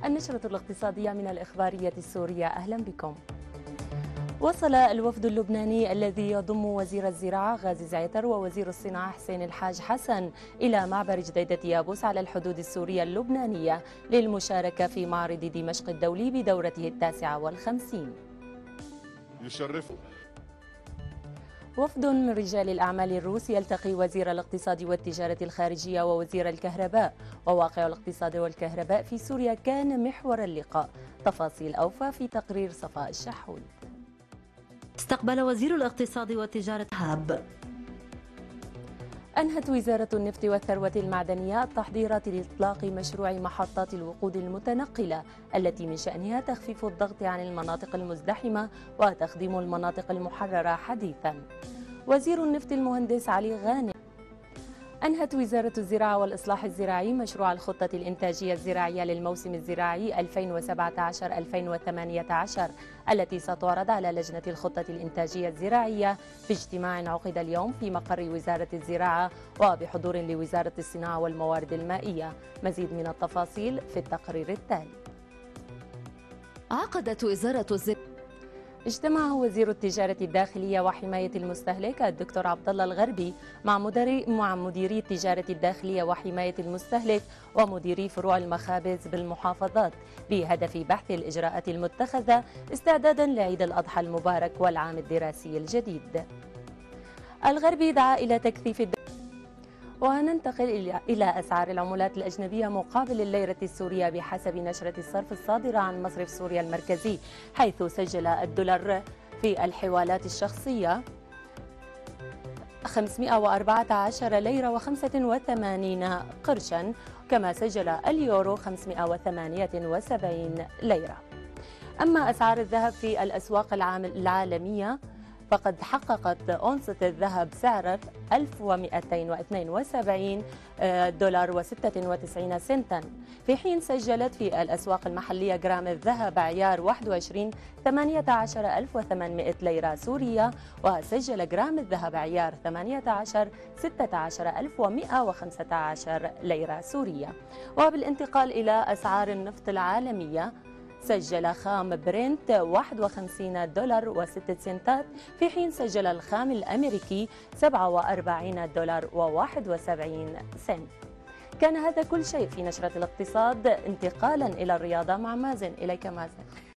النشرة الاقتصادية من الإخبارية السورية، أهلا بكم. وصل الوفد اللبناني الذي يضم وزير الزراعة غازي زعتر ووزير الصناعة حسين الحاج حسن إلى معبر جديدة يابوس على الحدود السورية اللبنانية للمشاركة في معرض دمشق الدولي بدورته 59. يشرفه. وفد من رجال الأعمال الروس يلتقي وزير الاقتصاد والتجارة الخارجية ووزير الكهرباء، وواقع الاقتصاد والكهرباء في سوريا كان محور اللقاء. تفاصيل أوفى في تقرير صفاء الشحول. استقبل وزير الاقتصاد والتجارة هاب. أنهت وزارة النفط والثروة المعدنية التحضيرات لإطلاق مشروع محطات الوقود المتنقلة التي من شأنها تخفيف الضغط عن المناطق المزدحمة وتخديم المناطق المحررة حديثا. وزير النفط المهندس علي غانم. أنهت وزارة الزراعة والإصلاح الزراعي مشروع الخطة الإنتاجية الزراعية للموسم الزراعي 2017-2018 التي ستعرض على لجنة الخطة الإنتاجية الزراعية في اجتماع عقد اليوم في مقر وزارة الزراعة وبحضور لوزارة الصناعة والموارد المائية. مزيد من التفاصيل في التقرير التالي. عقدت وزارة الزراعة اجتمع وزير التجارة الداخلية وحماية المستهلك الدكتور عبد الله الغربي مع مديري التجارة الداخلية وحماية المستهلك ومديري فروع المخابز بالمحافظات بهدف بحث الإجراءات المتخذة استعدادا لعيد الأضحى المبارك والعام الدراسي الجديد. الغربي دعا إلى تكثيف وننتقل إلى أسعار العملات الأجنبية مقابل الليرة السورية بحسب نشرة الصرف الصادرة عن مصرف سوريا المركزي، حيث سجل الدولار في الحوالات الشخصية 514 ليرة و85 قرشا، كما سجل اليورو 578 ليرة. أما أسعار الذهب في الأسواق العالمية فقد حققت أونصة الذهب سعر 1272 دولار و96 سنتا، في حين سجلت في الأسواق المحلية جرام الذهب عيار 21 18800 ليرة سورية، وسجل جرام الذهب عيار 18 16115 ليرة سورية. وبالانتقال إلى أسعار النفط العالمية، سجل خام برنت 51 دولار و6 سنتات، في حين سجل الخام الأمريكي 47 دولار و71 سنت. كان هذا كل شيء في نشرة الاقتصاد. انتقالا إلى الرياضة مع مازن. إليك مازن.